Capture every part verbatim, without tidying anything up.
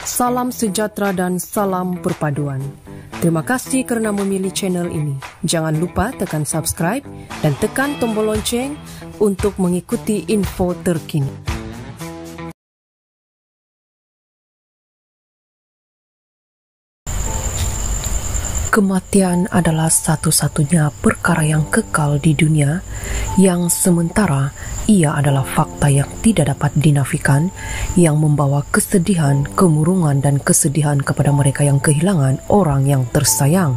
Salam sejahtera dan salam perpaduan. Terima kasih kerana memilih channel ini. Jangan lupa tekan subscribe dan tekan tombol lonceng untuk mengikuti info terkini. Kematian adalah satu-satunya perkara yang kekal di dunia, yang sementara ia adalah fakta yang tidak dapat dinafikan, yang membawa kesedihan, kemurungan dan kesedihan kepada mereka yang kehilangan orang yang tersayang.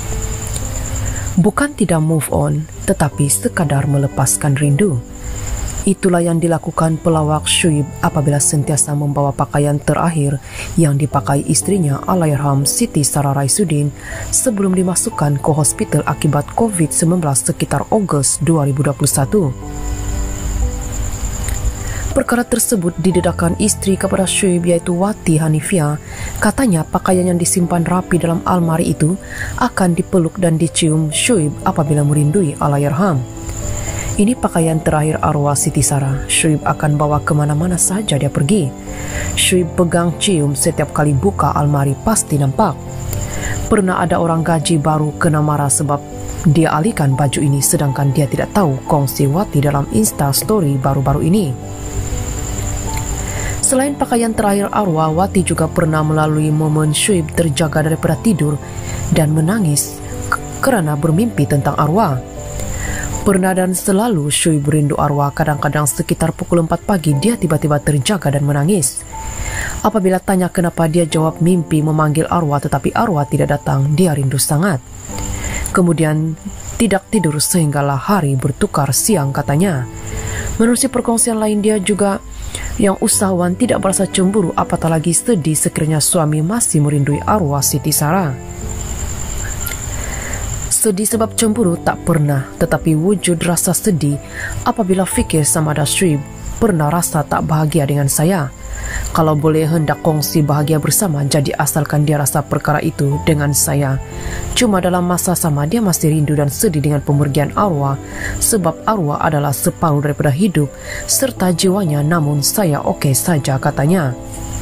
Bukan tidak move on, tetapi sekadar melepaskan rindu. Itulah yang dilakukan pelawak Syuib apabila sentiasa membawa pakaian terakhir yang dipakai istrinya Allahyarham Siti Sarah Raisuddin sebelum dimasukkan ke hospital akibat covid sembilan belas sekitar Ogos dua ribu dua puluh satu. Perkara tersebut didedahkan istri kepada Syuib yaitu Wati Hanifia. Katanya pakaian yang disimpan rapi dalam almari itu akan dipeluk dan dicium Syuib apabila merindui Allahyarham. Ini pakaian terakhir arwah Siti Sarah. Syuib akan bawa kemana-mana saja dia pergi. Syuib pegang cium setiap kali buka almari pasti nampak. Pernah ada orang gaji baru kena marah sebab dia alihkan baju ini sedangkan dia tidak tahu kongsi Wati dalam Insta Story baru-baru ini. Selain pakaian terakhir arwah, Wati juga pernah melalui momen Syuib terjaga daripada tidur dan menangis kerana bermimpi tentang arwah. Pernah dan selalu Syuib rindu arwah. Kadang-kadang sekitar pukul empat pagi dia tiba-tiba terjaga dan menangis. Apabila tanya kenapa, dia jawab mimpi memanggil arwah tetapi arwah tidak datang. Dia rindu sangat. Kemudian tidak tidur sehinggalah hari bertukar siang katanya. Menerusi perkongsian lain, dia juga yang usahawan tidak merasa cemburu apatah lagi sedih sekiranya suami masih merindui arwah Siti Sarah. Sedih sebab cemburu tak pernah, tetapi wujud rasa sedih apabila fikir sama ada Syuib pernah rasa tak bahagia dengan saya. Kalau boleh hendak kongsi bahagia bersama, jadi asalkan dia rasa perkara itu dengan saya. Cuma dalam masa sama dia masih rindu dan sedih dengan pemergian arwah, sebab arwah adalah separuh daripada hidup serta jiwanya, namun saya okey saja katanya.